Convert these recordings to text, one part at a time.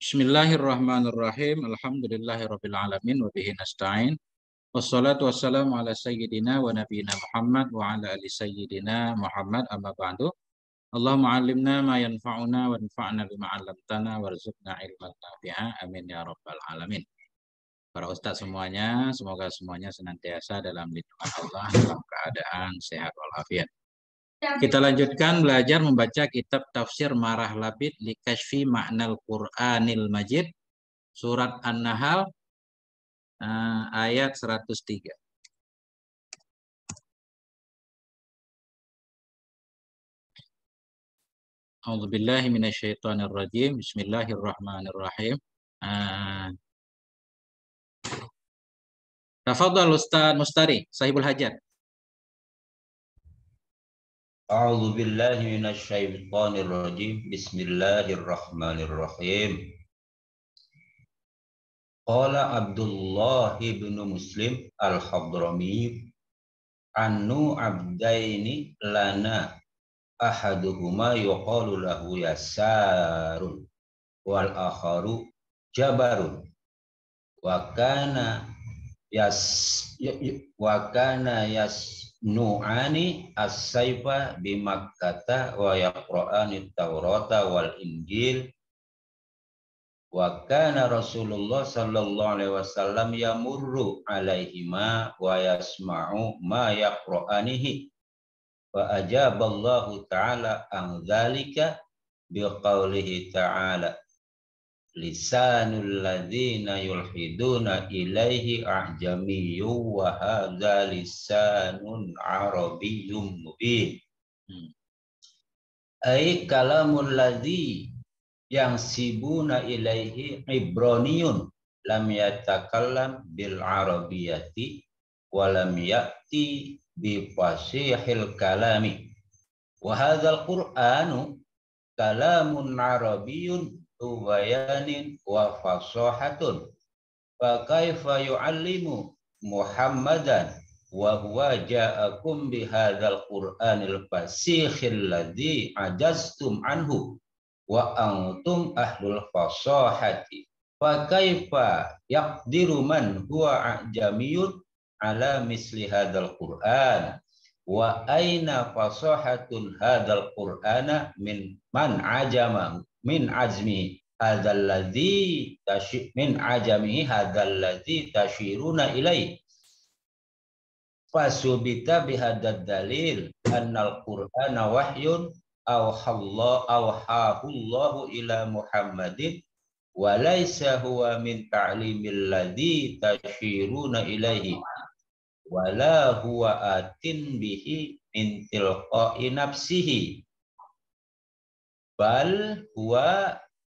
Bismillahirrahmanirrahim. Alhamdulillahirabbil alamin wa bihi nasta'in. Wassalatu wassalamu ala sayyidina wa nabiyina Muhammad wa ala ali sayyidina Muhammad amma ba'du. Allahumma 'allimna ma yanfa'una wa anfa'na bima 'allamtana warzuqna ilman nafi'a. Amin ya rabbal alamin. Para ustaz semuanya, semoga semuanya senantiasa dalam lindungan Allah dalam keadaan sehat walafiat. Kita lanjutkan belajar membaca kitab tafsir Marah Labid li Kashfi Ma'nal Qur'anil Majid, surat An-Nahl ayat 103. A'udzubillahi minasyaitonir rajim. Bismillahirrahmanirrahim. Tafadhal Ustaz Mustari, sahibul hajat. A'udzu billahi minasyaitonir rajim. Bismillahirrahmanirrahim. Qala Abdullah bin Muslim al-Hadrami annu abdaini lana ahaduhuma yuqalu lahu Yasarun wal akharu Jabarun wa kana yasnu'ani as-sayfa bi Makkah wa yaqra'ani Taurata wal Injil wa kana Rasulullah sallallahu alaihi wasallam yamurru alaihima wa yasma'u ma yaqra'anihi wa ajaballahu ta'ala an dzalika biqaulihi ta'ala lisanul ladzina yulhiduna ilaihi a'jamiyyun wa hadza lisanun arabiyyun mubin. Ai kalamul ladzi yang sibuna ilaihi ibroniyun lam yatakallam bil arabiyyati wa lam ya'ti bi fasihil kalami wa hadzal qur'anu kalamun arabiyyun bayanin wa fasahatun fa kaifa yu'allimu Muhammadan wa huwa ja'akum bi hadzal qur'anil fasikhil ladzi ajaztum anhu wa antum ahlul fasahati fa kaifa yaqdiru man huwa ajamiyun ala misli hadzal qur'an wa aina fasahatun hadzal qur'ana min man ajama min azmi hadzal ladzi min ajami hadzal ladzi tashiruna ilai fasubita bihadzal dalil annal qur'ana wahyun awhahullahu ila Muhammadin wa laisa huwa min ta'limil ladzi tashiruna ilaihi wa la huwa atin bihi min tilqa'i nafsihi bal huwa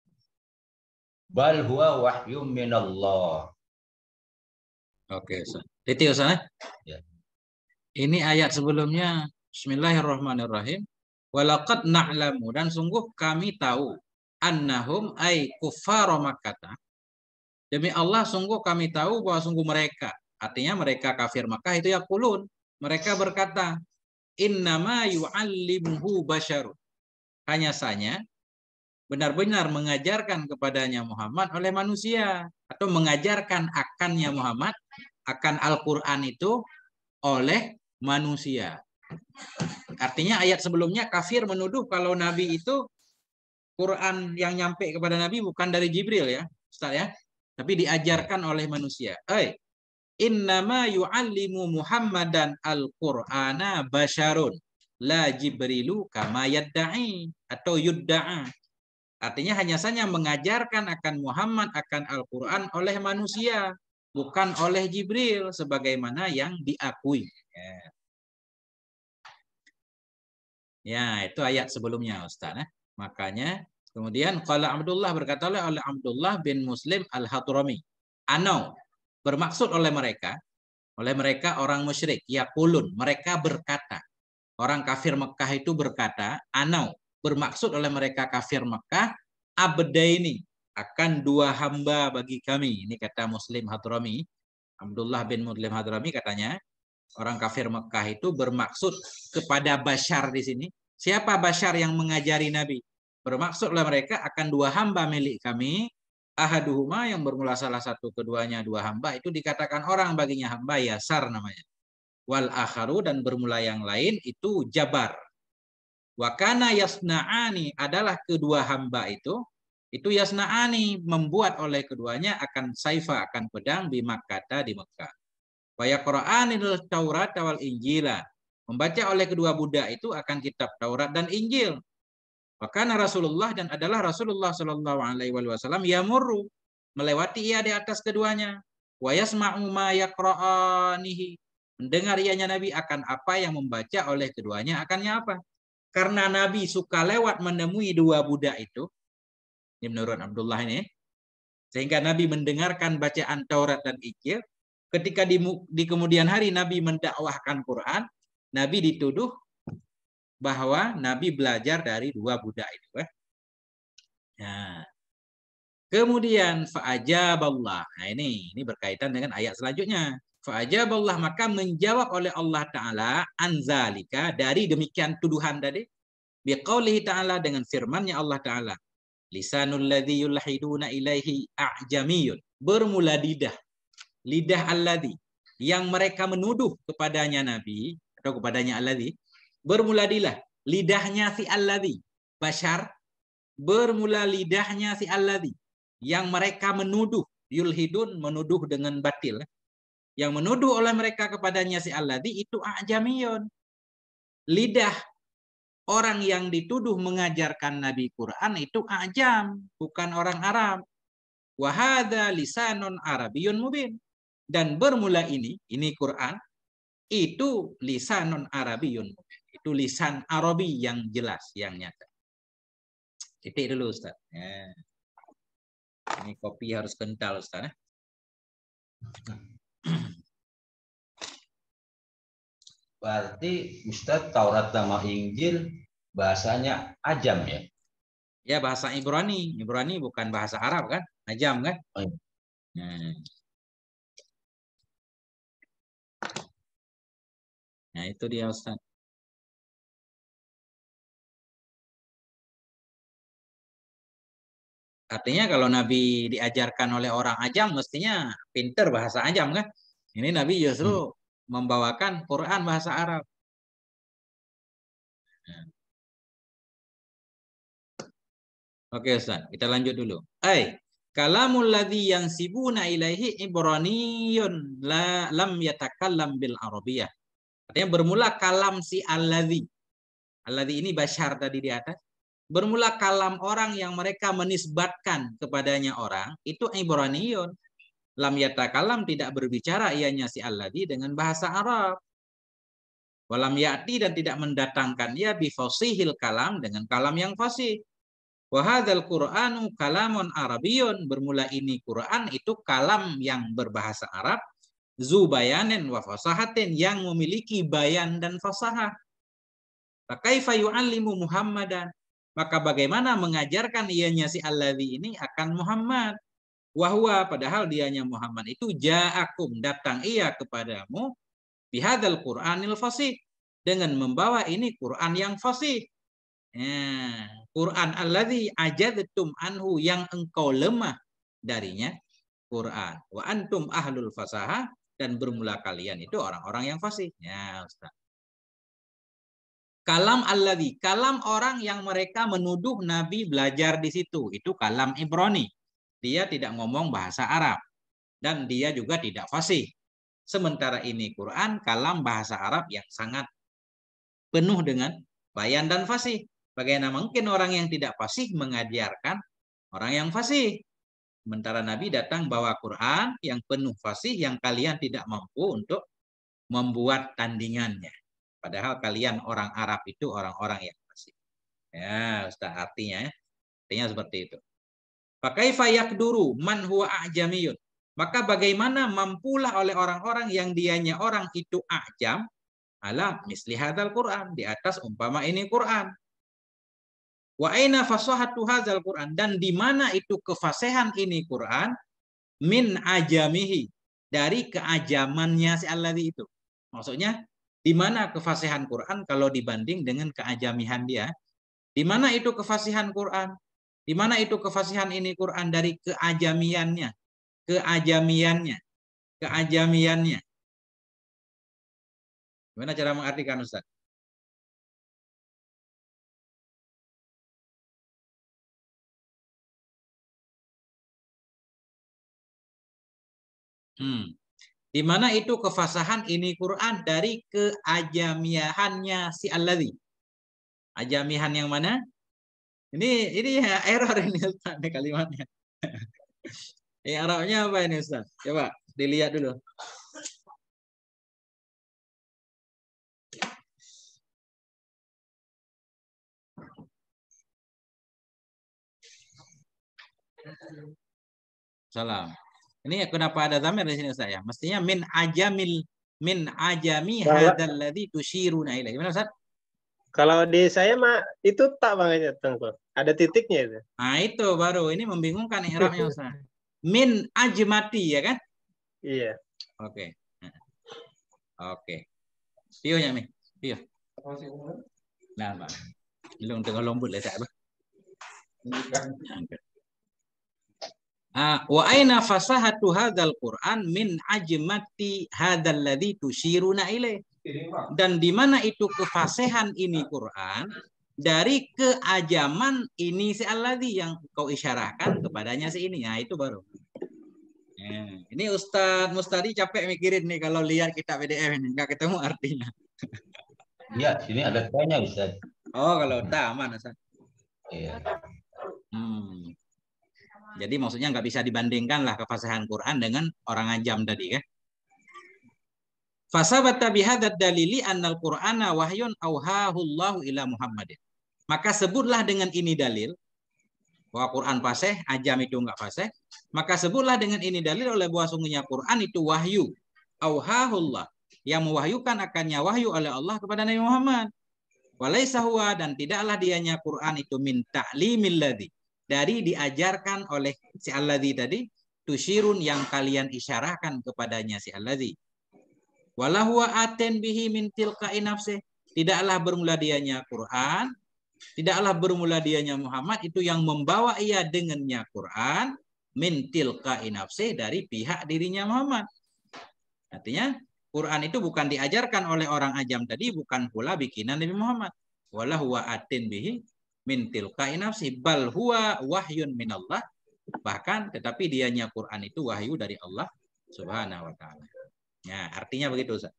wahyum minallah. Oke, titik Ustaz. Ya. Ini ayat sebelumnya. Bismillahirrahmanirrahim. Walaqad na'lamu, dan sungguh kami tahu, annahum ay kuffara Makkah. Demi Allah sungguh kami tahu bahwa sungguh mereka, artinya mereka kafir Makkah itu yaqulun, mereka berkata, innama yu'allimuhu basyarun. Hanya saja benar-benar mengajarkan kepadanya Muhammad oleh manusia, atau mengajarkan akannya Muhammad akan Al-Qur'an itu oleh manusia. Artinya ayat sebelumnya kafir menuduh kalau Nabi itu Quran yang nyampe kepada Nabi bukan dari Jibril ya, Ustaz ya, tapi diajarkan oleh manusia. Innama yu'allimu Muhammadan al-Qur'ana basyarun la Jibrilu kama yadda'i atau yudda'a. Artinya hanya saja mengajarkan akan Muhammad akan Al-Qur'an oleh manusia, bukan oleh Jibril sebagaimana yang diakui. Ya, itu ayat sebelumnya Ustaz. Makanya kemudian qala Abdullah, berkata oleh Abdullah bin Muslim al-Hadrami, anau, bermaksud oleh mereka orang musyrik, yaqulun, mereka berkata, orang kafir Mekah itu berkata, anau, bermaksud oleh mereka kafir Mekah, abdaini, akan dua hamba bagi kami. Ini kata Muslim Hadrami, Abdullah bin Muslim Hadrami katanya, orang kafir Mekah itu bermaksud kepada Bashar di sini. Siapa Bashar yang mengajari Nabi? Bermaksud oleh mereka akan dua hamba milik kami Ahaduhuma yang bermula salah satu, keduanya dua hamba, itu dikatakan orang baginya hamba, yasar namanya. Wal akharu dan bermula yang lain itu jabar. Wa kana yasna'ani adalah kedua hamba itu yasna'ani membuat oleh keduanya akan saifa, akan pedang di Makkah di Mekah. Wa yaqra'anil Taurat wal Injila. Membaca oleh kedua budak itu akan kitab Taurat dan Injil. Maka Rasulullah dan adalah Rasulullah Shallallahu Alaihi Wasallam yamurru melewati ia di atas keduanya. Wa yasma'u ma yaqra'anihi, mendengar ianya Nabi akan apa yang membaca oleh keduanya, akannya apa? Karena Nabi suka lewat menemui dua budak itu, ini menurut Abdullah ini, sehingga Nabi mendengarkan bacaan Taurat dan Injil. Ketika di kemudian hari Nabi mendakwahkan Quran, Nabi dituduh bahwa Nabi belajar dari dua budak itu. Nah, kemudian fa'ajaballah. Nah, ini berkaitan dengan ayat selanjutnya. Fa'ajaballah, maka menjawab oleh Allah Ta'ala anzalika, dari demikian tuduhan tadi, biqaulihi ta'ala, dengan firman-Nya Allah Ta'ala. Lisanul ladzi yulhiduna ilaihi a'jamiyun. Bermula lidah alladzi yang mereka menuduh kepadanya Nabi atau kepadanya alladzi, bermula lidahnya si alladzi bashar, bermula lidahnya si alladzi yang mereka menuduh, yulhidun menuduh dengan batil, yang menuduh oleh mereka kepadanya si alladzi itu a'jamiyun, lidah orang yang dituduh mengajarkan Nabi Quran itu ajam, bukan orang Arab. Wa hadza lisanun arabiyyun mubin, dan bermula ini Quran itu lisanun arabiyyun mubin, itu lisan Arabi yang jelas, yang nyata. Titik dulu Ustaz. Ya. Ini kopi harus kental Ustaz. Berarti Ustaz, Taurat sama Injil bahasanya ajam ya? Ya, bahasa Ibrani. Ibrani bukan bahasa Arab kan? Ajam kan? Oh, iya. Nah, itu dia Ustaz. Artinya kalau Nabi diajarkan oleh orang ajam, mestinya pinter bahasa ajam kan? Ini Nabi justru membawakan Quran bahasa Arab. Oke Ustaz, kita lanjut dulu. Kalamul ladzi yansibuna ilaihi ibraniyun lam yatakallam bil arabiyyah. Artinya bermula kalam si alladzi. Alladzi ini bashar tadi di atas. Bermula kalam orang yang mereka menisbatkan kepadanya orang, itu ibraniyun. Lam yatakalam, tidak berbicara ianya si alladzi dengan bahasa Arab. Walam ya'ti, dan tidak mendatangkan ia bifasihil kalam, dengan kalam yang fasih. Wa hadzal Qur'anu kalamun arabiyyun, bermula ini Quran itu kalam yang berbahasa Arab, zu bayanin wa fasahatin, yang memiliki bayan dan fasahah. Fakaifa yu'allimu Muhammadan, maka bagaimana mengajarkan ianya si alladzi ini akan Muhammad? Wahwa, padahal dianya Muhammad itu ja'akum, datang ia kepadamu, bihadzal Qur'anil fasih, dengan membawa ini Quran yang fasih. Quran alladzi ajadtum anhu, yang engkau lemah darinya Quran. Wa antum ahlul fasahah, dan bermula kalian itu orang-orang yang fasih. Ya, Ustaz. Kalam alladzi, kalam orang yang mereka menuduh Nabi belajar di situ, itu kalam Ibrani. Dia tidak ngomong bahasa Arab dan dia juga tidak fasih. Sementara ini Quran kalam bahasa Arab yang sangat penuh dengan bayan dan fasih. Bagaimana mungkin orang yang tidak fasih mengajarkan orang yang fasih? Sementara Nabi datang bawa Quran yang penuh fasih, yang kalian tidak mampu untuk membuat tandingannya. Padahal kalian orang Arab itu orang-orang yang fasih. Ya, Ustaz, artinya seperti itu. Fakaifa yakduru man huwa a'jamiyun. Maka bagaimana mampulah oleh orang-orang yang dianya orang itu a'jam, ala misli hadzal Quran, di atas umpama ini Quran. Wa aina fasahatu hadzal Quran, dan di mana itu kefasihan ini Quran, min ajamihi, dari keajamannya si alladzi itu. Maksudnya di mana kefasihan Quran kalau dibanding dengan keajamihan dia? Di mana itu kefasihan Quran? Di mana itu kefasihan ini Quran dari keajamiannya, keajamiannya, keajamiannya. Gimana cara mengartikan Ustaz? Di mana itu kefasahan ini Quran dari keajamiahannya si alladzi. Ajamihan yang mana? Ini ya error ini Ustaz, ini kalimatnya. Arabnya apa ini Ustaz? Coba dilihat dulu. Salam. Ini kenapa ada zamir di sini Ustaz ya? Mestinya min ajami hadzal ladzi tusyiruna ilaih. Gimana Ustaz? Kalau di saya mah itu tak banget Tengku. Ada titiknya itu. Nah, itu baru ini membingungkan i'rabnya Ustaz. Min ajmati ya kan? Iya. Oke. Oke. Tionya Mi. Tio. Nah, Pak. Ilung tengah lombut lah tak apa. Wa aina fasahatu hadzal Qur'an min ajmati hadzal ladzi tusyiruna ilaih. Dan di mana itu kefasihan ini Quran dari keajaman ini si alladzi yang kau isyarahkan kepadanya si ini. Nah, itu baru. Ini Ustadz Mustadi capek mikirin nih kalau lihat kitab PDF ini nggak ketemu artinya. Iya, sini ada tanya Ustaz. Oh, kalau tak aman Ustaz. Iya. Jadi maksudnya nggak bisa dibandingkan lah kefasihan Quran dengan orang ajam tadi kan. Fasabata bihadzal dalili annal Qur'ana wahyun auhahullahu ila Muhammadin. Maka sebutlah dengan ini dalil bahwa Quran fasih, ajam itu enggak fasih. Maka sebutlah dengan ini dalil oleh bahwa sungguhnya Quran itu wahyu auhahullah, yang mewahyukan akannya wahyu oleh Allah kepada Nabi Muhammad. Walaisa huwa, dan tidaklah dianya Quran itu min ta'limil ladzi, dari diajarkan oleh si alladzi tadi, tusyirun yang kalian isyarahkan kepadanya si alladzi. Wala huwa aten bihi min tilqa'i nafsih, tidaklah bermula dianya Quran, tidaklah bermula dianya Muhammad itu yang membawa ia dengannya Quran min tilqa'i nafsih, dari pihak dirinya Muhammad. Artinya Quran itu bukan diajarkan oleh orang ajam tadi, bukan pula bikinan Nabi Muhammad. Wala huwa atin bihi min tilqa'i nafsi, bal huwa wahyun minallah. Bahkan tetapi dianya Quran itu wahyu dari Allah Subhanahu wa taala. Ya, artinya begitu Ustaz.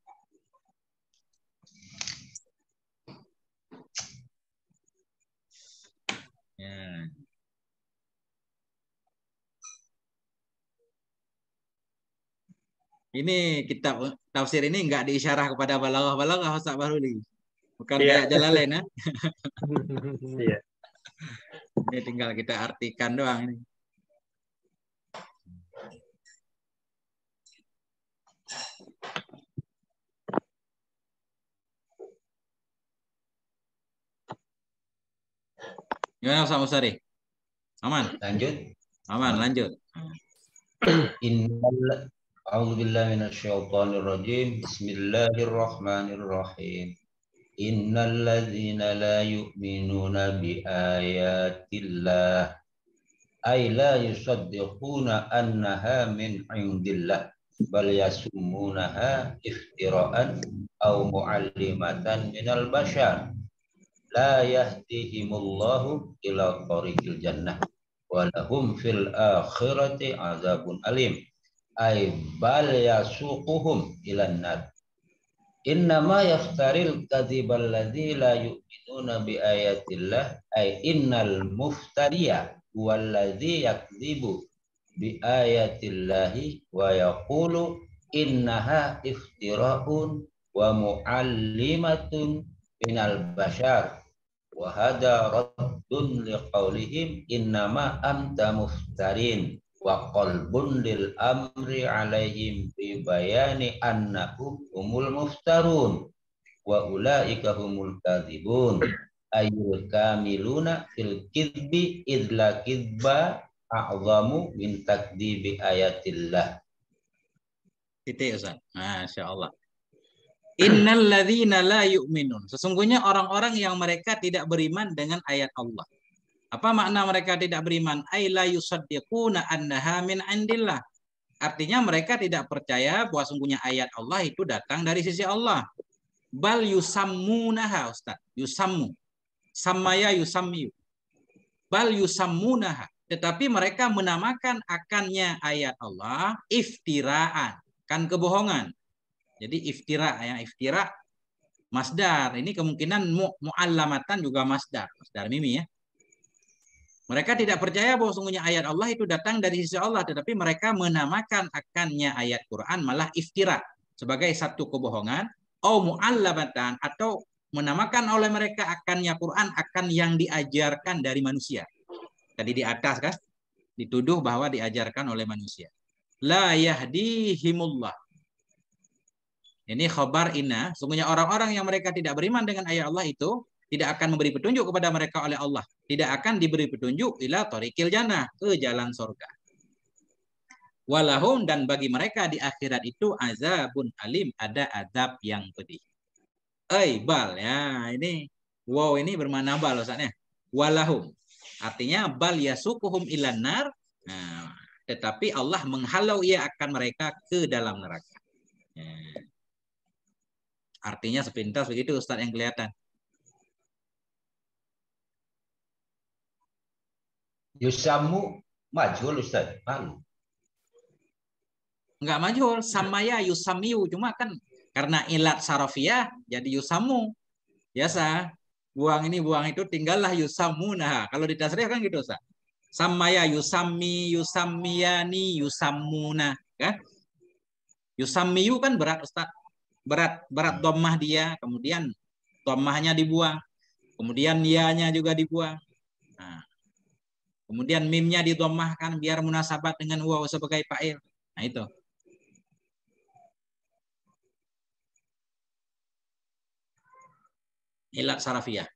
Ya. Ini kitab tafsir ini enggak diisyarah kepada balaghah Ustaz Bahruli. Bukan kayak Jalalain ya. Iya. Ini tinggal kita artikan doang ini. Gimana Ustaz Musari? Aman? Lanjut. Aman, lanjut. A'udzubillahi minasyaitonirrajim. Bismillahirrahmanirrahim. Innal ladzina la yu'minuna bi ayatillah ay la yusaddiquna annaha min indillah bal yasumunaha iftira'an aw mu'allimatan minal bashar la yahdihimullahu ila tariqil jannah wa lahum fil akhirati azabun alim ay bal yasuquhum ilan nar. Innama yaftaril kadzibal ladzi la yu'minuna bi ayatillah ay innal muftariya huwallazi yakdzibu bi ayatillahi wa yaqulu innaha iftira'un wa mu'allimatun minal bashar wa hadha raddun liqaulihim innama anta muftarin wa qalbun lil amri alaihim bi bayani annahum humul muftarun wa ulaika humul kadzibun ayyul kamiluna fil kidbi idla kidba a'zamu min takdibi ayatillah. Titik Ustaz. Masyaallah. Innal ladzina la yu'minun. Sesungguhnya orang-orang yang mereka tidak beriman dengan ayat Allah. Apa makna mereka tidak beriman? Ay la yusaddiquna annaha min indillah. Artinya mereka tidak percaya bahwa sungguhnya ayat Allah itu datang dari sisi Allah. Bal yusammunaha, Ustaz. Yusammu. Samaya yusammiyu. Bal yusammunaha. Tetapi mereka menamakan akannya ayat Allah iftiraan. Kan kebohongan. Jadi iftira, ya, iftira masdar. Ini kemungkinan mu'allamatan juga masdar. Masdar mimi, ya. Mereka tidak percaya bahwa sungguhnya ayat Allah itu datang dari sisi Allah, tetapi mereka menamakan akannya ayat Quran malah iftira sebagai satu kebohongan, au mu'allamatan, atau menamakan oleh mereka akannya Quran akan yang diajarkan dari manusia. Tadi di atas kan dituduh bahwa diajarkan oleh manusia. La yahdihimullah. Ini khabar inna, sungguhnya orang-orang yang mereka tidak beriman dengan ayat Allah itu tidak akan memberi petunjuk kepada mereka oleh Allah. Tidak akan diberi petunjuk ila thariqil jannah, ke jalan surga. Walahum, dan bagi mereka di akhirat itu azabun alim, ada azab yang pedih. Bal, ya, ini wow, ini bermakna bal Ustaznya. Walahum. Artinya bal yasukuhum ilan nar. Nah, tetapi Allah menghalau ia akan mereka ke dalam neraka. Ya. Artinya sepintas begitu Ustaz yang kelihatan. Yusamu majhul Ustaz. Malu. Enggak majhul, samaya yusamiu, cuma kan karena ilat sarafiyah jadi yusamu. Biasa, buang ini buang itu tinggallah yusamu. Nah, kalau di tasrif kan gitu, Ustaz. Samaya yusami, yusamiyani, yusamuna, kan? Yusamiu kan berat, Ustaz. Berat dhammah dia, kemudian dhammahnya dibuang. Kemudian nianya juga dibuang. Nah, kemudian mimnya didommahkan biar munasabat dengan waw sebagai fa'il. Nah itu. Ilat sarafiyah.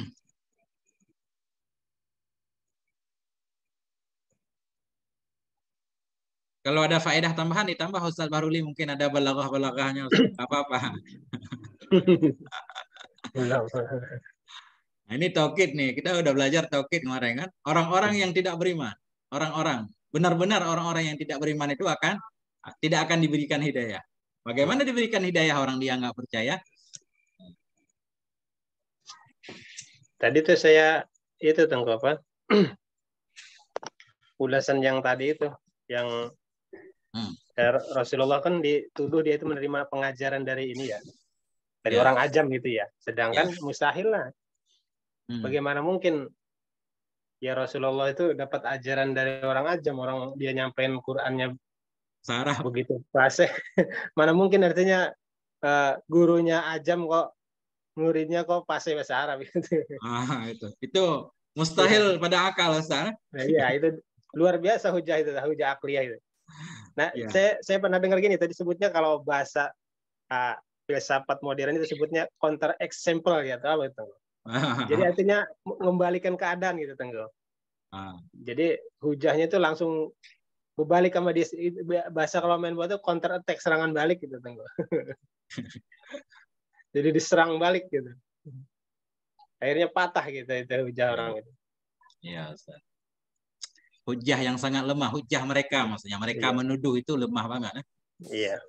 Kalau ada faedah tambahan ditambah Ustaz Bahruli, mungkin ada balaghah-balaghahnya, apa-apa. Nah, ini taukid nih, kita udah belajar taukid kemarin kan. Orang-orang yang tidak beriman, orang-orang benar-benar orang-orang yang tidak beriman itu tidak akan diberikan hidayah. Bagaimana diberikan hidayah orang dia nggak percaya? Tadi tuh saya itu tengok apa? Ulasan yang tadi itu, yang Rasulullah kan dituduh dia itu menerima pengajaran dari ini ya, dari orang ajam gitu ya. Sedangkan mustahil lah. Bagaimana mungkin ya Rasulullah itu dapat ajaran dari orang ajam, orang dia nyampein Qur'annya Sarah begitu fase. Mana mungkin artinya gurunya ajam kok muridnya kok fase bahasa Arab gitu. Itu mustahil pada akal, Ustaz. Nah, iya, itu luar biasa hujah itu, hujah akliyah itu. Nah, saya pernah dengar gini, tadi sebutnya kalau bahasa filsafat modern itu sebutnya counter example ya, atau apa itu. Jadi artinya mengembalikan keadaan gitu, Tenggo. Jadi hujahnya itu langsung berbalik sama dia, bahasa kalau main buat itu counter attack, serangan balik gitu, Tenggo. Jadi diserang balik gitu. Akhirnya patah gitu itu hujah orang itu. Iya, Ustaz. Hujah yang sangat lemah, hujah mereka maksudnya. Mereka menuduh itu lemah banget. Iya.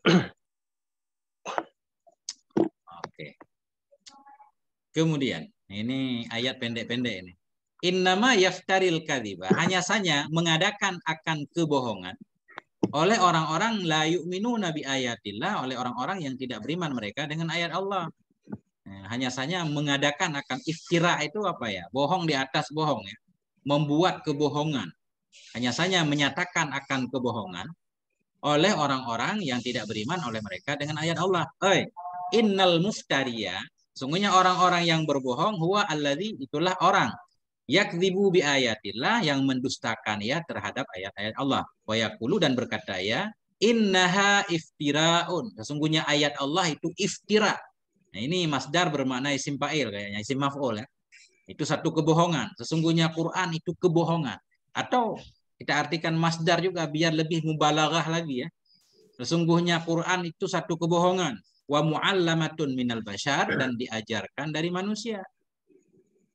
Oke. Kemudian, ini ayat pendek-pendek ini. Innama yaftaril kadhiba, hanya saja mengadakan akan kebohongan oleh orang-orang la yu'minuna bi ayatillah, oleh orang-orang yang tidak beriman mereka dengan ayat Allah. Hanya saja mengadakan akan iftira itu apa ya? Bohong di atas bohong ya. Membuat kebohongan. Hanya saja menyatakan akan kebohongan oleh orang-orang yang tidak beriman oleh mereka dengan ayat Allah. Innal muftariya, sungguhnya orang-orang yang berbohong, huwa alladzi, itulah orang yakdzibu bi ayatillah, yang mendustakan ya terhadap ayat-ayat Allah. Wa yaqulu, dan berkata ya, innaha iftiraun, sesungguhnya ayat Allah itu iftira. Nah, ini masdar bermakna isim fa'il kayaknya, isim maf'ul ya. Itu satu kebohongan. Sesungguhnya Quran itu kebohongan. Atau kita artikan masdar juga biar lebih mubalaghah lagi ya. Sesungguhnya Quran itu satu kebohongan. Wa mu'allamatun minal bashar, dan diajarkan dari manusia.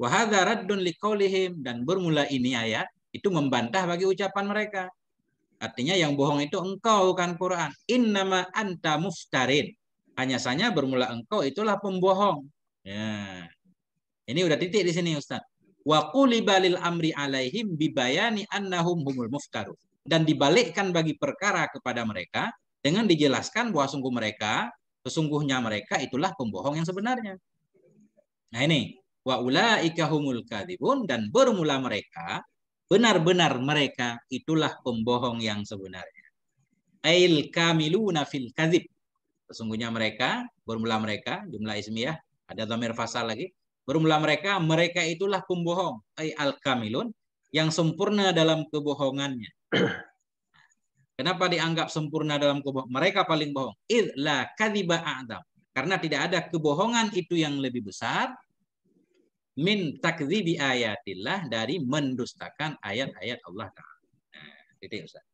Wa hadza raddun liqaulihim, dan bermula ini ayat itu membantah bagi ucapan mereka. Artinya yang bohong itu engkau, bukan Quran. Innama anta muftarin. Hanya saja bermula engkau itulah pembohong. Ya. Ini udah titik di sini Ustaz. Wa quliba lil amri alaihim bibayani annahum humul muftarun. Dan dibalikkan bagi perkara kepada mereka dengan dijelaskan bahwa sesungguhnya mereka itulah pembohong yang sebenarnya. Nah ini, wa ulaika humul kadzibun, dan bermula mereka, benar-benar mereka itulah pembohong yang sebenarnya. Ail kamiluna fil kadzib. Sesungguhnya mereka, bermula mereka, jumlah ismiyah, ada dhamir fasal lagi. Bermula mereka itulah pembohong. Ay al kamilun, yang sempurna dalam kebohongannya. Kenapa dianggap sempurna dalam kebohongan? Mereka paling bohong. Idz la kadziba a'dzam. Karena tidak ada kebohongan itu yang lebih besar min takdzibi ayatillah, dari mendustakan ayat-ayat Allah Ta'ala. Nah, titik Ustaz.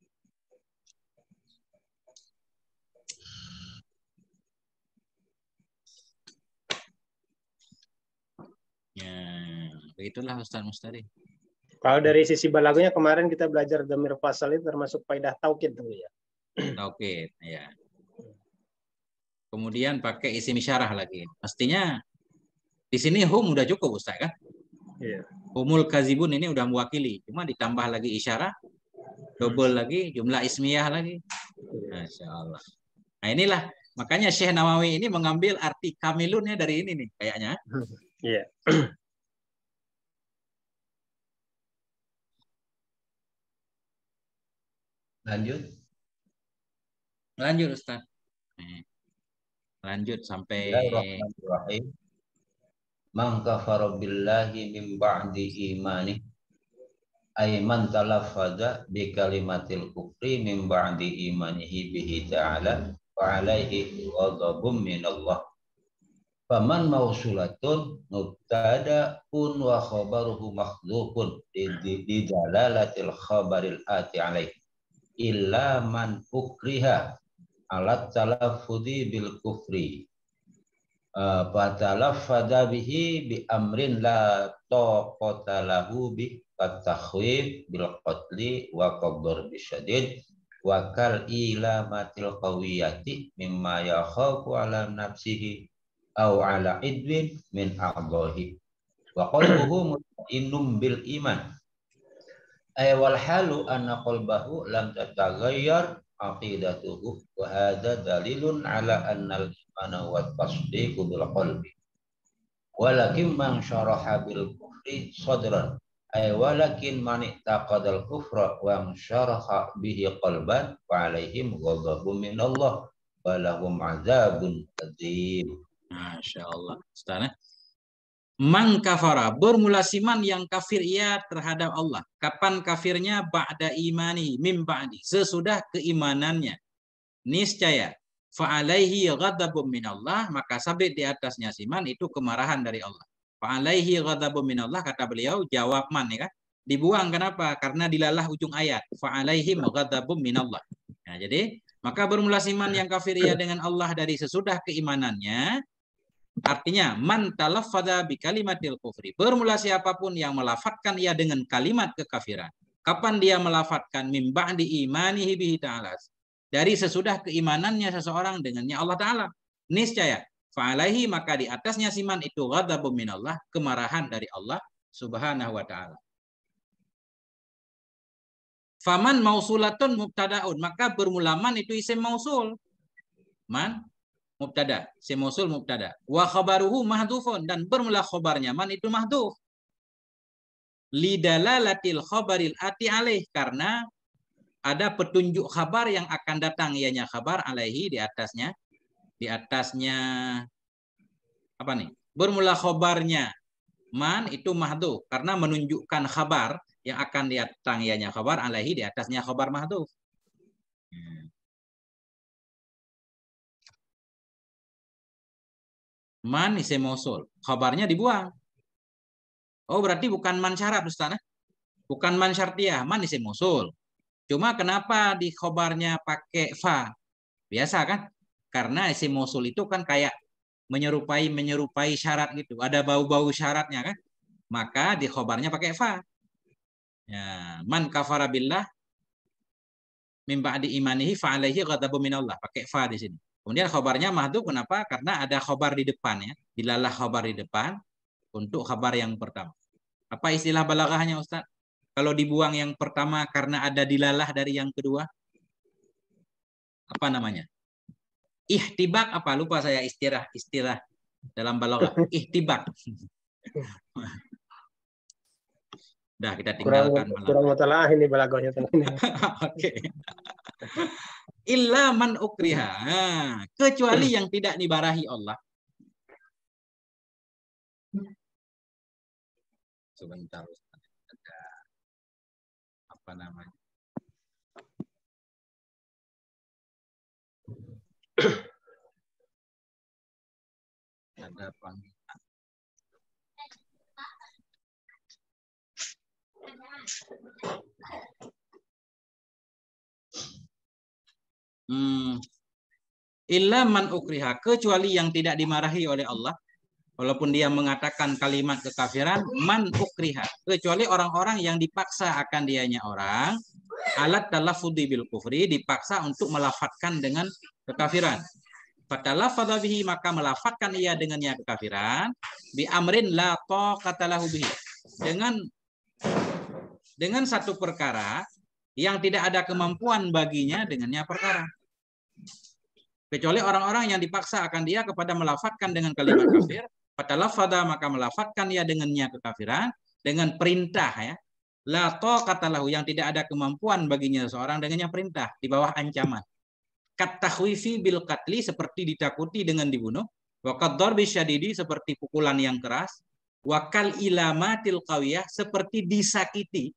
Ya, begitulah Ustaz Mustari. Kalau dari sisi balagonya kemarin kita belajar dhamir fasal itu termasuk faidah taukid tuh ya. Taukid, ya. Kemudian pakai isim isyarah lagi. Mestinya di sini hum udah cukup Ustaz kan? Iya. Humul kazibun ini udah mewakili, cuma ditambah lagi isyarah, double lagi, jumlah ismiyah lagi. Masya Allah. Nah inilah, makanya Syekh Nawawi ini mengambil arti kamilunnya dari ini nih kayaknya. Iya. Lanjut Ustaz. Lanjut sampai Bismillahirrahmanirrahim. Man kafara billahi min ba'di imani ay man talaffadha bi kalimatil kufri min ba'di imanihi bihi ta'ala wa alaihi ghadabun minallah. Faman mausulatun mubtada'un wa khabaruhu makhdhufun di dalalatil khabaril ati alaihi illa man ukriha alat talaffudhi bil kufri fatalaffadha bihi bi amrin la taqata lahu bi katakhwif bil qatli wa qabdar bisyadid wa kal ilamatil qawiyati mimma yakhafu ala nafsihi aw ala idwin min a'dhahi wa qalbuhu mutma'innun bil iman ay wal halu anna qalbahu lam tataghayyar aqidatuhu wa hadha dalilun ala anna al-imana wa tasdiqu bil qalbi walakin man syaraha bil kufri sadran ay walakin man taqadal kufra wa syaraha bihi qalban wa alaihim ghadabun min Allah wa lahum azabun adzim. Masya Allah. Ustaz, man kafara, bermula siman yang kafir ia terhadap Allah. Kapan kafirnya? Ba'da imani, mim ba'di, sesudah keimanannya. Niscaya fa'alaihi ghadabun minallah, maka sabit di atasnya siman itu kemarahan dari Allah. Fa'alaihi ghadabun minallah, kata beliau, jawab man ya kan? Dibuang kenapa? Karena dilalah ujung ayat. Fa'alaihim ghadabun minallah. Nah, jadi maka bermula siman yang kafir ia dengan Allah dari sesudah keimanannya. Artinya man talaffadha bi kalimatil kufri, bermula siapapun yang melafatkan ia dengan kalimat kekafiran. Kapan dia melafatkan? Mim ba'di imanihi bihi ta'ala, dari sesudah keimanannya seseorang dengannya Allah Ta'ala. Niscaya fa'alaihi, maka di atasnya siman itu ghadabun minallah, kemarahan dari Allah Subhanahu wa Ta'ala. Faman mausulatun mubtadaun, maka bermula man itu isim mausul. Man mubtada, isim mausul mubtada. Wa khabaruhu mahdhufun, dan bermula khabarnya man itu mahdhuf. Lidalalatil khabaril ati alaih, karena ada petunjuk khabar yang akan datang, ianya khabar alaihi, di atasnya apa nih? Bermula khabarnya man itu mahdhuf karena menunjukkan khabar yang akan datang, ianya khabar alaihi, di atasnya khabar mahdhuf. Man isim mausul, khabarnya dibuang. Oh, berarti bukan man syarat Ustaz. Bukan man syartiyah, man isim mausul. Cuma kenapa di khabarnya pakai fa? Biasa kan? Karena isim mausul itu kan kayak menyerupai syarat gitu. Ada bau-bau syaratnya kan? maka di khobarnya pakai fa. Ya, man kafara billah min ba'di imanihi fa alaihi ghadabun minallah, pakai fa di sini. Kemudian khobarnya mahdhuf, kenapa? Karena ada khobar di depan ya. Dilalah khobar di depan untuk khabar yang pertama. Apa istilah balaghahnya Ustaz? Kalau dibuang yang pertama karena ada dilalah dari yang kedua, apa namanya? Ihtibak apa? Lupa saya istilah dalam balaghah. Ihtibak. Dah kita tinggalkan kurang mutalaah ini balaghahnya. Oke. Illa man ukriha, kecuali yang tidak dibarahi Allah. Sebentar, ada apa namanya? Ada panggilan. Illa man ukriha, kecuali yang tidak dimarahi oleh Allah, walaupun dia mengatakan kalimat kekafiran, man ukriha, kecuali orang-orang yang dipaksa akan dianya orang, alat talaffudzi bil kufri, dipaksa untuk melafatkan dengan kekafiran. Fatalafadha bihi, maka melafatkan ia dengannya kekafiran, bi amrin la taqata lahu bihi, dengan satu perkara yang tidak ada kemampuan baginya dengannya perkara. Kecuali orang-orang yang dipaksa akan dia kepada melafatkan dengan kalimat kafir, fatalafadha, maka melafatkan ia dengannya kekafiran dengan perintah ya. La taqata lahu, yang tidak ada kemampuan baginya seorang dengannya perintah, di bawah ancaman. Kat takhwifi bil qatli, seperti ditakuti dengan dibunuh, wa qad darbi syadidi, seperti pukulan yang keras, wa kal ilamatil qawiyah, seperti disakiti,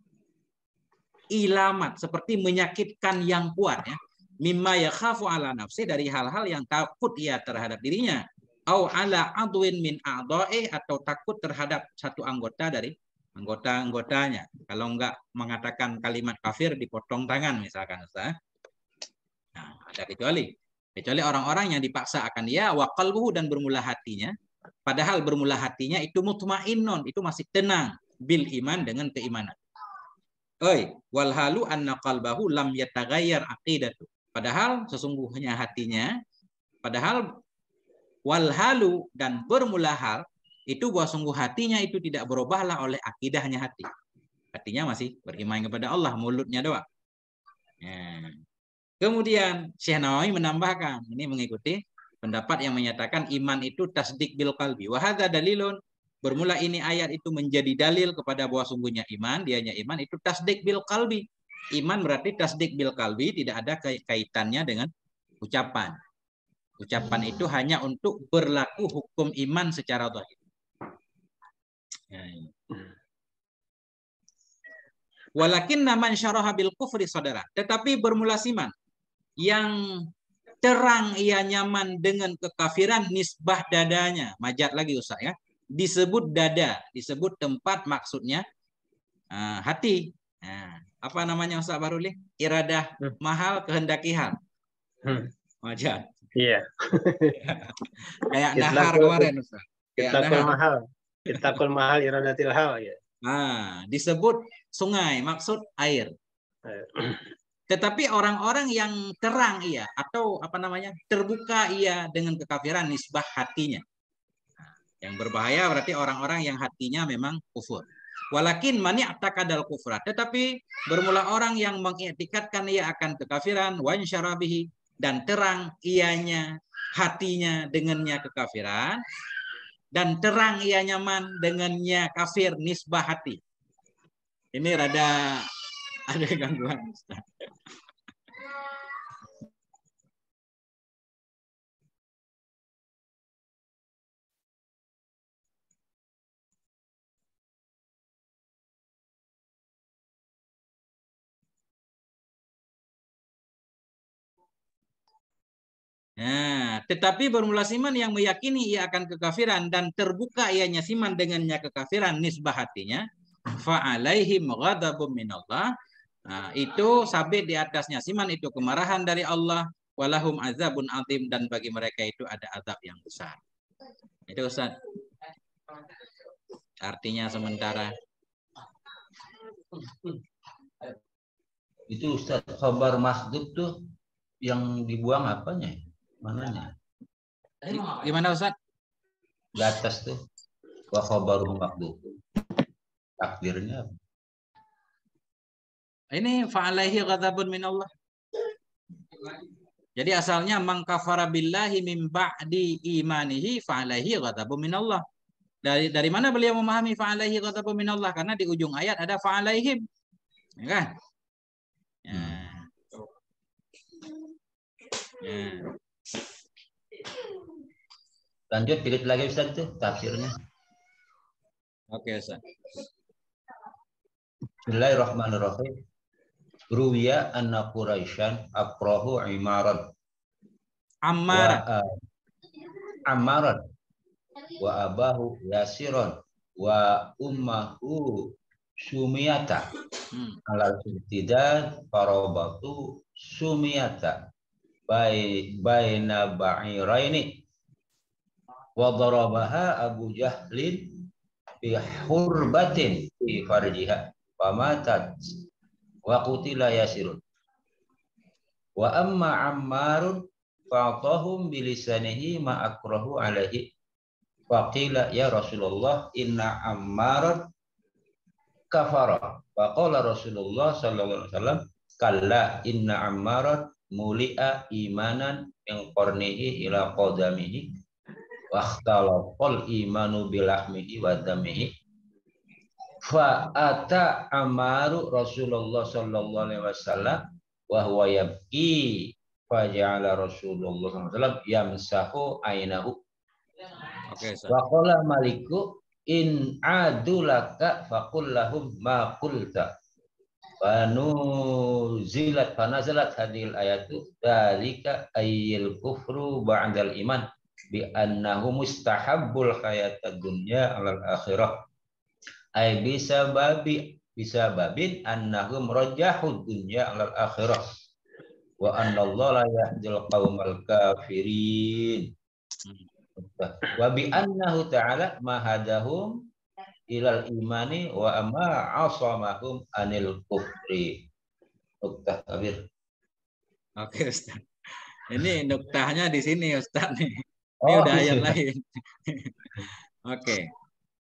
ilamat, seperti menyakitkan yang kuat ya. Mimma yakhafu ala nafsi, dari hal-hal yang takut ia terhadap dirinya, au ala adwin min a'dha'i, atau takut terhadap satu anggota dari anggota-anggotanya. Kalau enggak mengatakan kalimat kafir, dipotong tangan misalkan Ustaz. Nah, ada kecuali orang-orang yang dipaksa akan dia, wa qalbuhu, dan bermula hatinya, padahal bermula hatinya itu mutmainnun, itu masih tenang, bil iman, dengan keimanan. Wal halu anna qalbahu lam yataghayyar aqidatu, padahal sesungguhnya hatinya, padahal wal halu, dan bermula hal itu bahwa sungguh hatinya itu tidak berubahlah oleh akidahnya hati. Hatinya masih beriman kepada Allah, mulutnya doang. Kemudian Syekh Nawawi menambahkan, ini mengikuti pendapat yang menyatakan iman itu tasdik bil qalbi. Wa hadza dalilun, bermula ini ayat itu menjadi dalil kepada bahwa sungguhnya iman, dianya iman itu tasdik bil qalbi. Iman berarti tasdik bil qalbi, tidak ada kaitannya dengan ucapan. Ucapan itu hanya untuk berlaku hukum iman secara zahir. Walakin man syaraha bil kufri sadara, tetapi bermula siman yang terang ia nyaman dengan kekafiran, nisbah dadanya, majat lagi Ustaz ya, disebut dada, disebut tempat, maksudnya hati. Apa namanya Ustaz Baruli? Iradah mahal, kehendaki hal. Majat. Iya. Kayak nahar kemarin Ustaz. Ittaqul mahal iradatil hal ya. Disebut sungai, maksud air. Tetapi orang-orang yang terang ia, atau apa namanya, terbuka ia dengan kekafiran, nisbah hatinya. Yang berbahaya berarti orang-orang yang hatinya memang kufur. Walakin mani atakadal kufra, tetapi bermula orang yang mengiktikadkan ia akan kekafiran, wan syarabihi, dan terang ianya hatinya dengannya kekafiran, dan terang ia nyaman dengannya kafir, nisbah hati. Ini rada ada gangguan. Tetapi bermula siman yang meyakini ia akan kekafiran dan terbuka ianya siman dengannya kekafiran, nisbah hatinya, fa'alaihim ghadabun minallah, itu sabit di atasnya siman itu kemarahan dari Allah, walahum azabun azim, dan bagi mereka itu ada azab yang besar. Itu Ustaz. Artinya sementara. Itu Ustaz, khabar mahdhuf tuh yang dibuang apanya? Mananya? Gimana Ustaz? Di atas tuh. Wa khabaru mahdhuf. Takdirnya apa? Ini fa'alaihi ghadabun minallah. Jadi asalnya man kafara billahi min ba'di imanihi fa'alaihi ghadabun minallah. Dari mana beliau memahami fa'alaihi ghadabun minallah? Karena di ujung ayat ada fa'alaihim. Ya kan? Ya. Ya. Lanjut dikit lagi Ustaz tuh tafsirnya. Oke, Ustaz. Bismillahirrahmanirrahim. Ruwiya anna Quraisyan akrahu imaran Ammar. Ammaran wa abahu Yasiron wa ummahu Sumiyata alal ibtidad farabatu Sumiyata baina ba'iraini wa darabaha Abu Jahlin bi hurbatin fi farjiha famatat wa qutila Yasirun wa amma Ammarun fa'atahum bilisanihi ma akrahu alaihi faqila ya Rasulullah inna Ammaran kafara faqala Rasulullah sallallahu alaihi wasallam kalla inna Ammaran muli'a imanan min qarnihi ila qadamihi wa ikhtalafal imanu bilahmihi wa damihi fa ata Ammaru Rasulullah sallallahu alaihi wasallam wa huwa yabki fa ja'ala Rasulullah sallallahu alaihi wasallam yamsahu ainahu. Wa qala maliku in adulaka faqul lahum ma qulta fanazalat hadhil ayatu dzalika ayyil kufru ba'dal iman bi annahu mustahabbul hayatad dunya 'alal akhirah ay bisababin annahum rajahud dunya 'alal akhirah wa annallaha la yahdil qaumal kafirin wa bi annahu ta'ala mahadahum ilal imani wa amma asamahum anil kufri. Nuktah kabir. Oke Ustaz. Ini nuktahnya di sini Ustaz nih. Ini udah ayat lain. Oke.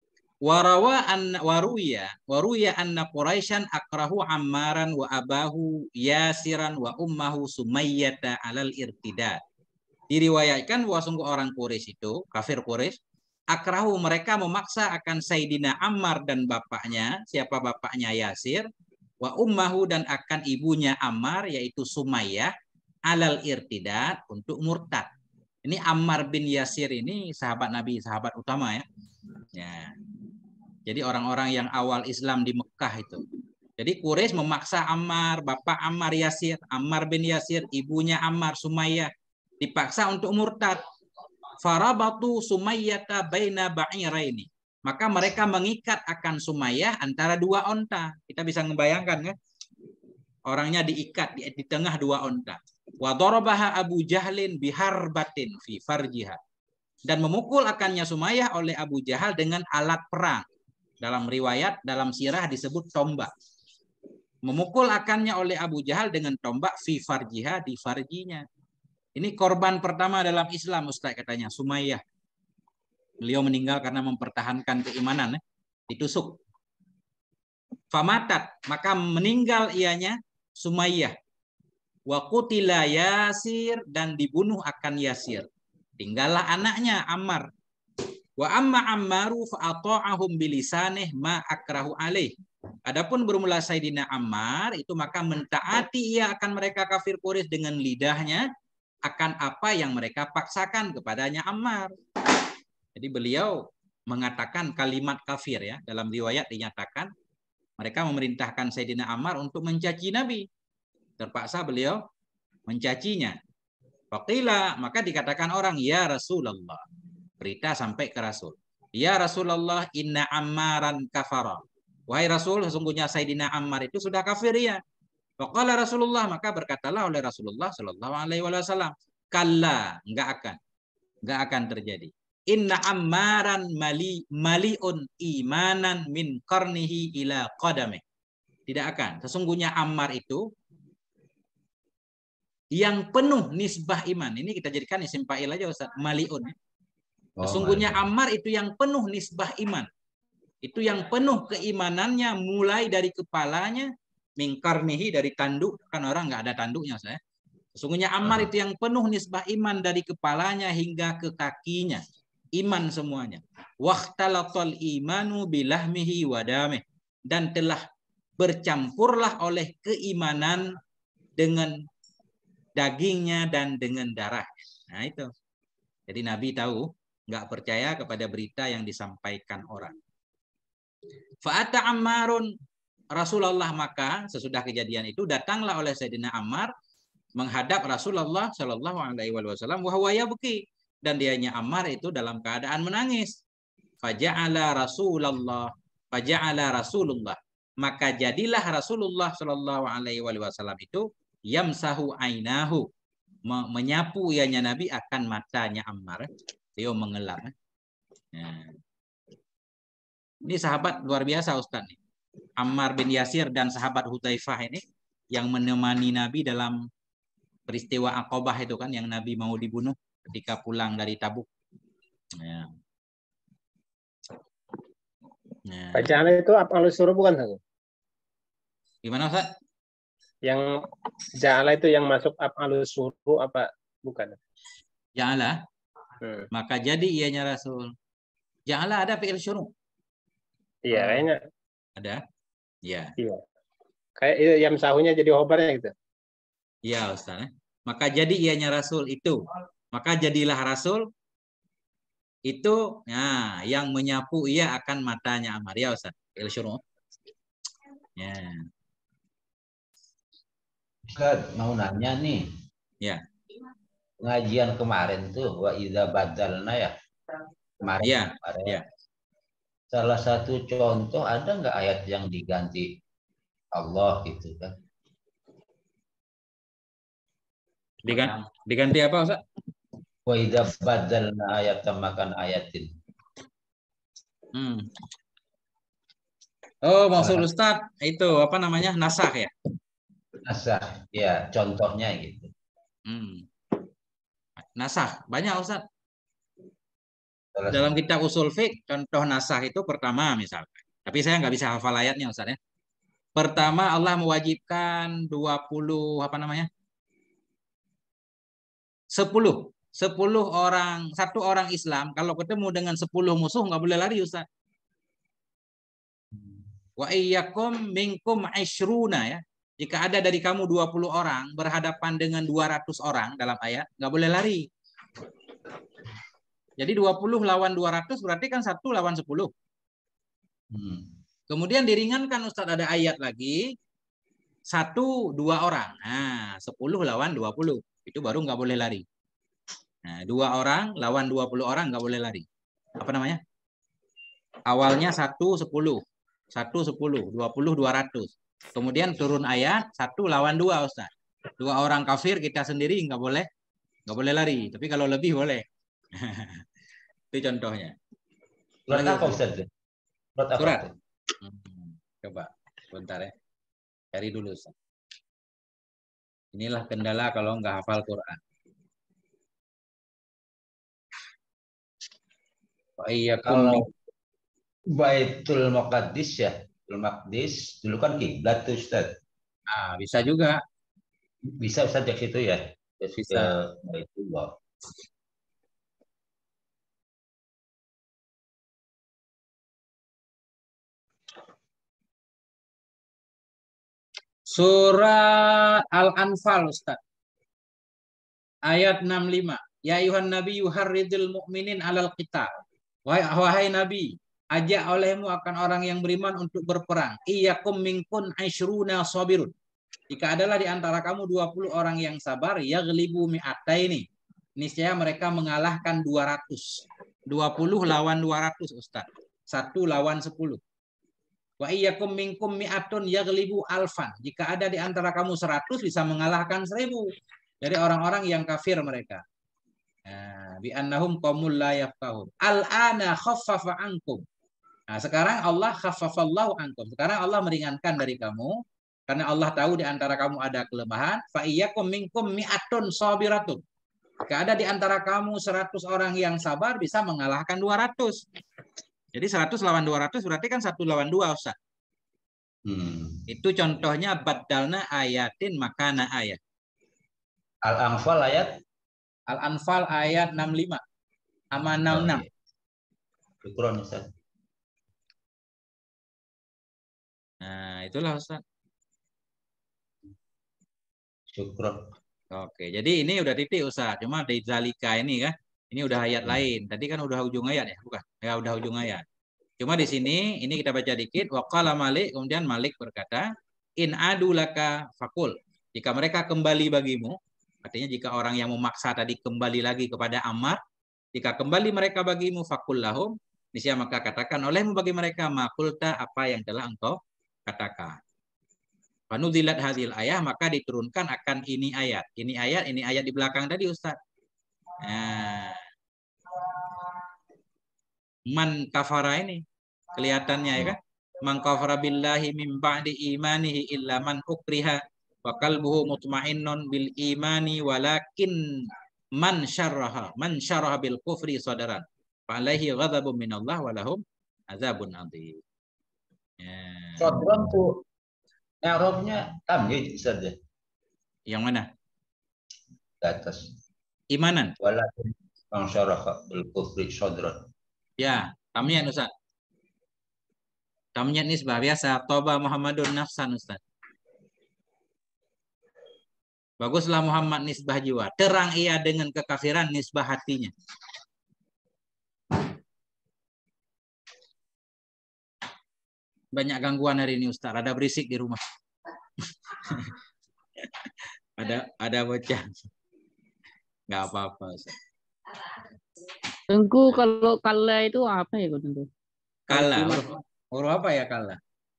Waruya anna Quraisyan akrahu Ammaran wa abahu Yasiran wa ummahu Sumayyata alal irtidad. Diriwayatkan bahwa sungguh orang Quraisy itu, kafir Quraisy, akrahu mereka memaksa akan Sayyidina Ammar dan bapaknya, siapa bapaknya Yasir, wa ummahu dan akan ibunya Ammar yaitu Sumayyah alal irtidad untuk murtad. Ini Ammar bin Yasir ini sahabat Nabi, sahabat utama ya. Ya. Jadi orang-orang yang awal Islam di Mekah itu. Jadi Quraisy memaksa Ammar, bapak Ammar Yasir, Ammar bin Yasir, ibunya Ammar Sumayyah dipaksa untuk murtad. Farabatu Sumayyata baina ba'iraini. Maka mereka mengikat akan Sumayyah antara dua onta. Kita bisa membayangkan kan? Orangnya diikat di tengah dua onta. Wa darabaha Abu Jahlin biharbatin fi farjiha. Dan memukul akannya Sumayyah oleh Abu Jahal dengan alat perang. Dalam riwayat, dalam sirah disebut tombak. Memukul akannya oleh Abu Jahal dengan tombak fi farjiha, di farjinya. Ini korban pertama dalam Islam, Ustaz katanya, Sumayyah. Beliau meninggal karena mempertahankan keimanan, ditusuk. Famatat, maka meninggal ianya Sumayyah. Wa qutila Yasir, dan dibunuh akan Yasir. Tinggallah anaknya Ammar. Wa amma Ammaru fa'ata'ahum bilisanih ma akrahu alaih. Adapun bermula Sayyidina Ammar itu maka mentaati ia akan mereka kafir Quraisy dengan lidahnya akan apa yang mereka paksakan kepadanya Ammar. Jadi beliau mengatakan kalimat kafir ya. Dalam riwayat dinyatakan mereka memerintahkan Sayyidina Ammar untuk mencaci Nabi. Terpaksa beliau mencacinya. Faqila, maka dikatakan orang, ya Rasulullah. Berita sampai ke Rasul. Ya Rasulullah, inna Ammaran kafara. Wahai Rasul, sesungguhnya Sayyidina Ammar itu sudah kafir ya. Faqala Rasulullah, maka berkatalah oleh Rasulullah sallallahu alaihi wasallam, kalla, enggak akan terjadi. inna ammaran maliun imanan min qarnihi ila qadamih. Tidak akan. Sesungguhnya Ammar itu yang penuh nisbah iman. Ini kita jadikan isim fa'il aja Ustaz. Maliun. Sesungguhnya Ammar itu yang penuh nisbah iman. Itu yang penuh keimanannya mulai dari kepalanya, min qarnihi dari tanduk. Kan orang nggak ada tanduknya saya. Sesungguhnya Ammar itu yang penuh nisbah iman dari kepalanya hingga ke kakinya. Iman semuanya. Waqtalatal imanu bilahmihi wadamih. Dan telah bercampurlah oleh keimanan dengan dagingnya dan dengan darah. Nah itu. Jadi Nabi tahu, nggak percaya kepada berita yang disampaikan orang. Fa'ata Ammarun Rasulullah, maka sesudah kejadian itu datanglah oleh Sayyidina Ammar menghadap Rasulullah Shallallahu Alaihi Wasallam wahwa yabki, dan dianya Ammar itu dalam keadaan menangis. Faja'ala Rasulullah, maka jadilah Rasulullah Shallallahu Alaihi Wasallam itu yamsahu ainahu, menyapu ianya Nabi akan matanya Ammar. Dia mengelap. Nah. Ini sahabat luar biasa Ustaz. Ammar bin Yasir dan sahabat Hudzaifah ini yang menemani Nabi dalam peristiwa Aqabah itu kan, yang Nabi mau dibunuh ketika pulang dari Tabuk. Ya. Ya. Bacaan itu af'alus syuruh bukan? Gimana Ustaz? Yang ja'ala itu yang masuk af'alus syuruh apa bukan? Ja'ala. Maka jadi ianya Rasul. Ja'ala ada fi'il syuruh. Iya, kayaknya. Ada? Ya. Iya. Kayak yang sahunya jadi hobarnya gitu. Iya, Ustaz. Maka jadi ianya Rasul itu. Maka jadilah Rasul itu, nah, yang menyapu ia akan matanya Ammar. Ya, Ustaz. Ilsyuruh. Ya. Ustaz, mau nanya nih. Ya. Pengajian kemarin tuh, wa idza badalna ya. Kemarin. Ya. Kemarin. Ya. Salah satu contoh, ada nggak ayat yang diganti Allah gitu kan? Diganti apa Ustaz? Wa idza badalna ayatan makan ayatin. Oh, maksud Ustaz itu apa namanya? Nasakh ya? Nasakh, ya contohnya gitu. Nasakh, banyak Ustaz. Dalam kitab usul fiqh, contoh nasakh itu pertama misalkan. Tapi saya nggak bisa hafal ayatnya Ustaz ya. Pertama Allah mewajibkan 20 apa namanya? 10 orang, satu orang Islam kalau ketemu dengan 10 musuh nggak boleh lari Ustaz. Wa iyyakum minkum 'ishruna ya. Jika ada dari kamu 20 orang berhadapan dengan 200 orang dalam ayat, nggak boleh lari. Jadi 20 lawan 200 berarti kan 1 lawan 10. Kemudian diringankan Ustaz, ada ayat lagi 1, 2 orang. Nah, 10 lawan 20. Itu baru nggak boleh lari. Nah, 2 orang lawan 20 orang nggak boleh lari. Apa namanya? Awalnya 1, 10. 1, 10. 20, 200. Kemudian turun ayat 1 lawan 2 Ustaz. 2 orang kafir, kita sendiri nggak boleh lari. Tapi kalau lebih boleh. Itu contohnya. Surat apa Ustaz? Surat. Coba bentar ya. Cari dulu Ustaz. Inilah kendala kalau nggak hafal Quran. Kalau Baitul Maqdis ya, Baitul Maqdis dulu kan kiblat tuh Ustaz. Ah, bisa juga. Bisa Ustaz dari situ ya. Bisa. Baitullah. Surat Al-Anfal Ustaz. Ayat 65. Ya ayuhan nabi yuharridil mu'minin alal qital. Wahai nabi, ajak olehmu akan orang yang beriman untuk berperang. Iyyakum minkun 'ishruna sabirun. Jika adalah di antara kamu 20 orang yang sabar, yaghlibu mi'ataini. Niscaya mereka mengalahkan 200. 20 lawan 200 Ustaz. 1 lawan 10. Wa iyyakum minkum mi'atun yaghlibu alfan. Jika ada di antara kamu 100 bisa mengalahkan 1000 dari orang-orang yang kafir mereka. Nah, bi annahum qaumul la yafqahun. Al-ana khaffafa ankum. Nah, sekarang Allah khaffafallahu ankum. Sekarang Allah meringankan dari kamu karena Allah tahu di antara kamu ada kelemahan. Fa iyyakum minkum mi'atun sabiratun. Jika ada di antara kamu 100 orang yang sabar bisa mengalahkan 200. Jadi 100 lawan 200 berarti kan 1 lawan 2, Ustaz. Itu contohnya badalna ayatin makana ayat. Al-Anfal ayat? Al-Anfal ayat 65 sama 66. Syukron, Ustaz. Nah, itulah Ustaz. Syukron. Oke, jadi ini udah titik Ustaz. Cuma di zalika ini kan, ini udah ayat lain. Tadi kan udah ujung ayat ya, bukan? Ya udah ujung ayat. Cuma di sini ini kita baca dikit. Waqala Malik, kemudian Malik berkata, in adulaka fakul. Jika mereka kembali bagimu, artinya jika orang yang memaksa tadi kembali lagi kepada Ammar, jika kembali mereka bagimu fakul lahum, niscaya maka katakan olehmu bagi mereka makulta apa yang telah engkau katakan. Fanuzilat hadhil ayah, maka diturunkan akan ini ayat. Ini ayat di belakang tadi Ustaz. Nah, man kafara ini kelihatannya ya kan? Man kafara billahi min ba'di imanihi illa man ukriha wa qalbuhu mutmainnun bil imani walakin man syaraha bil kufri sadaran. Fa alaihi ghadabun minallah wa lahum azabun adzim. Ya. Sodron tuh Arabnya tamyiz saja. Yang mana? Di atas. Imanan. Walakin man syaraha bil kufri sadran. Ya, tamyiz Ustaz. Tamyiz nisbah biasa, toba Muhammadun nafsan Ustaz. Baguslah Muhammad nisbah jiwa. Terang ia dengan kekafiran nisbah hatinya. Banyak gangguan hari ini Ustaz. Ada berisik di rumah. ada bocah. Nggak apa-apa Ustaz. Tengku, kalau kala itu apa ya Tengku? Kala. Huruf apa ya kala?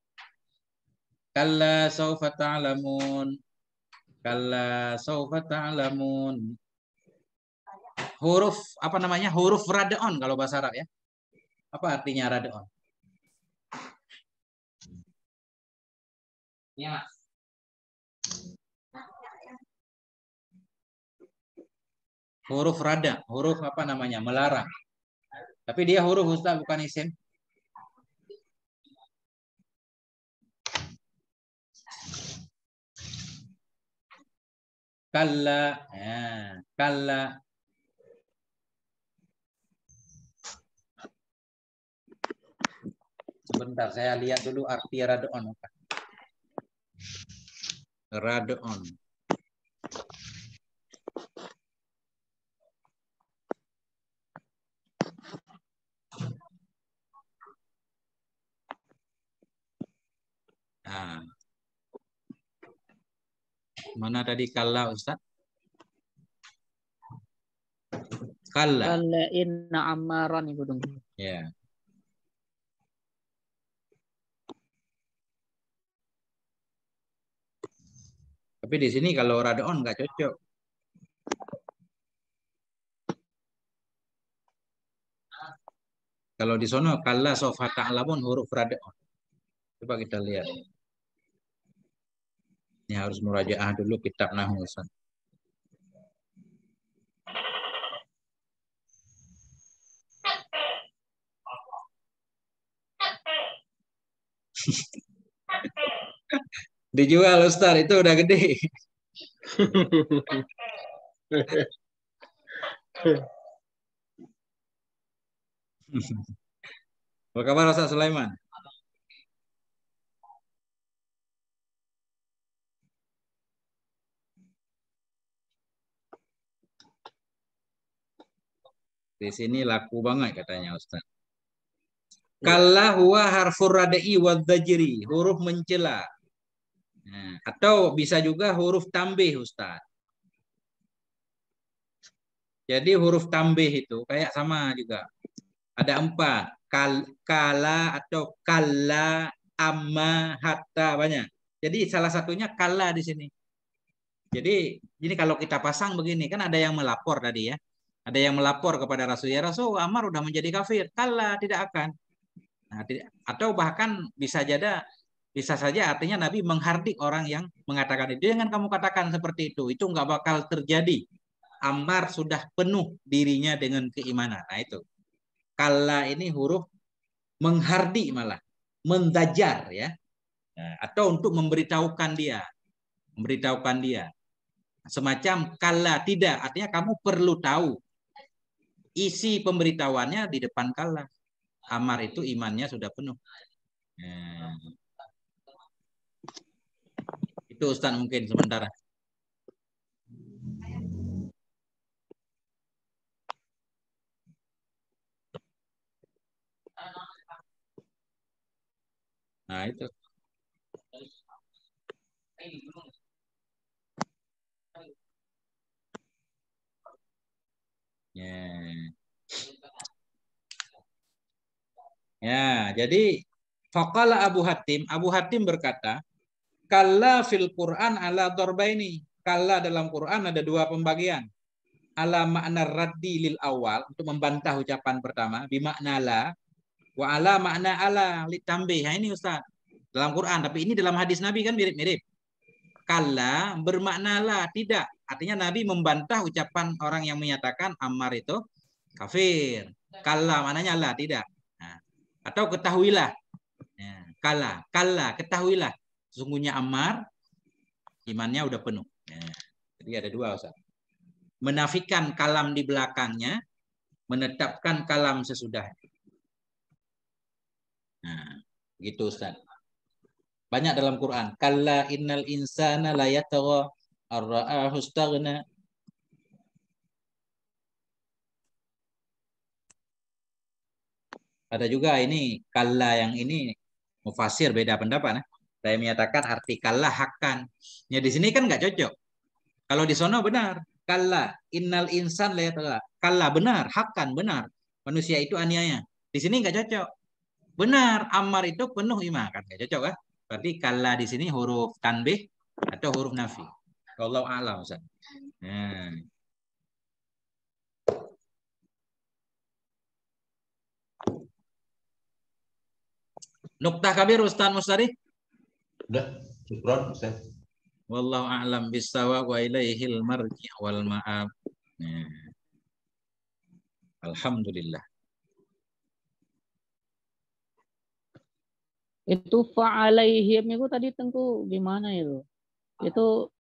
Kalla saufa ta'lamun. Kalla saufa ta'lamun. Huruf apa namanya? Huruf rad'on kalau bahasa Arab ya. Apa artinya rad'on? Iya, Mas. Huruf rada, huruf apa namanya? Melarang. Tapi dia huruf Ustaz, bukan isim. Kalla, ya, kalla. Sebentar, saya lihat dulu arti rad'on. Rad'on. Nah. Mana tadi kalla Ustaz? Kalla. Kalla inna ammaran Ibu Tengku. Ya. Tapi di sini kalau rad'on nggak cocok. Kalau di sono kalla sawfa ta'lamun huruf rad'on. Coba kita lihat. Ini harus murajaah dulu kitab nahwu Ustaz. Dijual Ustaz, itu udah gede. Apa kabar Ustaz Sulaiman? Di sini laku banget katanya Ustaz. Kalla huwa harfur radai wa dzajri, huruf mencela. Nah, atau bisa juga huruf tambih Ustaz. Jadi huruf tambih itu kayak sama juga. Ada 4. Kala atau kalla, amma, hatta, banyak. Jadi salah satunya kalla di sini. Jadi ini kalau kita pasang begini, kan ada yang melapor tadi ya. Ada yang melapor kepada Rasul, ya Rasul, Ammar udah menjadi kafir. Kala, tidak akan. Nah, atau bahkan bisa saja artinya Nabi menghardik orang yang mengatakan itu. Jangan kamu katakan seperti itu nggak bakal terjadi. Ammar sudah penuh dirinya dengan keimanan. Nah itu. Kala ini huruf menghardik malah, mendajar ya. Nah, atau untuk memberitahukan dia. Semacam kala tidak, artinya kamu perlu tahu isi pemberitahuannya di depan kala. Ammar itu imannya sudah penuh. Nah, itu Ustaz mungkin sementara. Nah itu. Ya, jadi faqala Abu Hatim berkata, kalla fil Quran ala darbaini. Kalla dalam Quran ada dua pembagian. Ala makna raddi lil awal, untuk membantah ucapan pertama, bimakna la, wa ala makna ala litambih. Nah, ini Ustaz. Dalam Quran, tapi ini dalam hadis Nabi kan mirip-mirip. Kalla bermakna la, tidak. Artinya Nabi membantah ucapan orang yang menyatakan Ammar itu kafir. Kalla maknanya la, tidak. Nah, atau ketahuilah. Ya, kalla, ketahuilah. Sesungguhnya Ammar imannya udah penuh. Ya, jadi ada dua Ustaz. Menafikan kalam di belakangnya, menetapkan kalam sesudahnya. Nah, gitu Ustaz. Banyak dalam Quran. Kalla innal insana la yatagha ar-ra'ahu istaghna. Ada juga ini kalla yang ini mufasir beda pendapat. Saya menyatakan arti kalla hakan. Ya di sini kan nggak cocok. Kalau di sono benar. Kalla innal insan la yatagha. Kalla benar, hakan benar. Manusia itu aniaya. Di sini nggak cocok. Benar, Ammar itu penuh iman kan nggak cocok kan? Berarti kalla di sini huruf tanbih atau huruf nafi. Wallahu a'lam Ustaz. Nah. Nuktah kabir Ustaz Mustari? Udah, syukron Ustaz. Wallahu a'lam bissawab wa ilaihil marji' wal ma'ab. Nah. Alhamdulillah. Itu fa'alaihim itu tadi tentu gimana itu? Itu